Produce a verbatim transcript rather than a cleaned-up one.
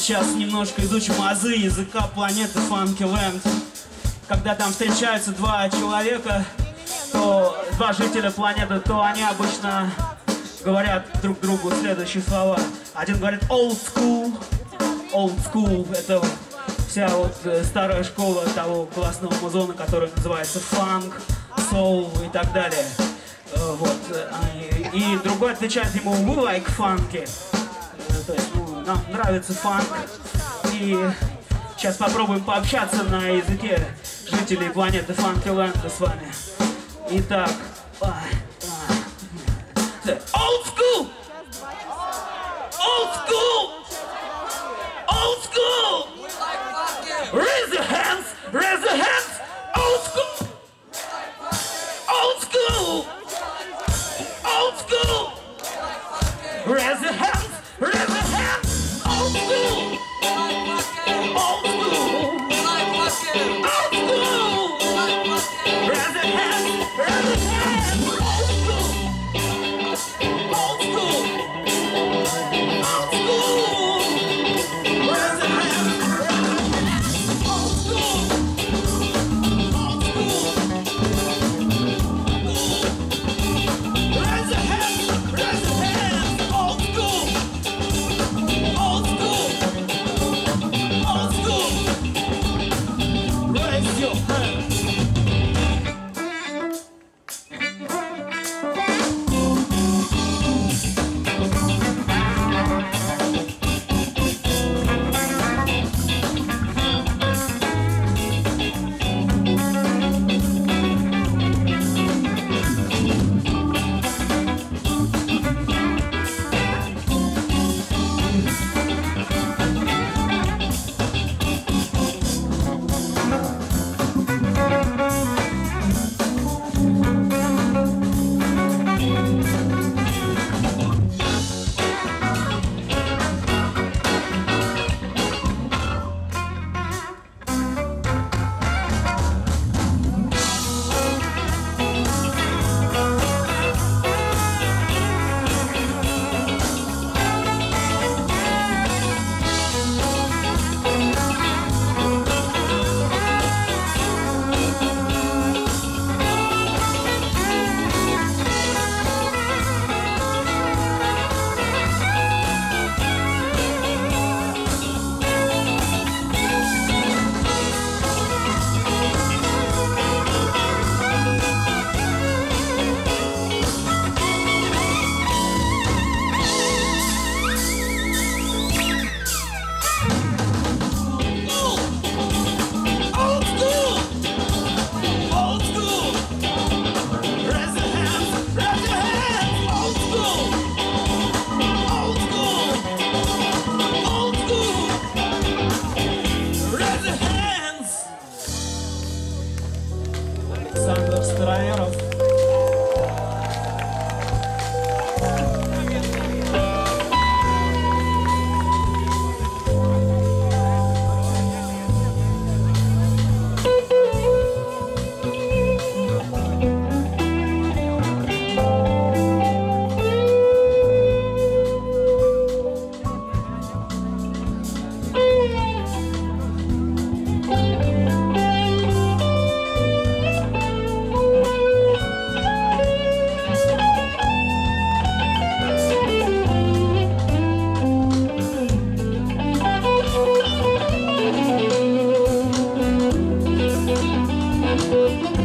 сейчас немножко изучим азы языка планеты Фанкиленд. Когда там встречаются два человека, то два жителя планеты, то они обычно говорят друг другу следующие слова. Один говорит old school. Old school — это вся вот старая школа того классного музона, который называется фанк, соул и так далее. Вот. И другой отвечает ему we like funky. То есть, ну, нам нравится фанк. И сейчас попробуем пообщаться на языке жителей планеты Фанкиленда с вами. Итак, old school! Old school! Old school! Raise your hands! Raise your hands! Old school! Old school! Old school! Raise your hands! Raise your hands! Old school! Old school! Old school! Raise your hands! Raise your hands! Old school! Old school! Old school! Raise your hands! Old school! Old school! Raise your hands! Raise your hands! Old school! Old school! Old school! Raise your hands! Old school! Old school! Raise your hands! Raise your hands! Old school! Old school! Old school! Raise your hands! Александр Староверов. Thank you.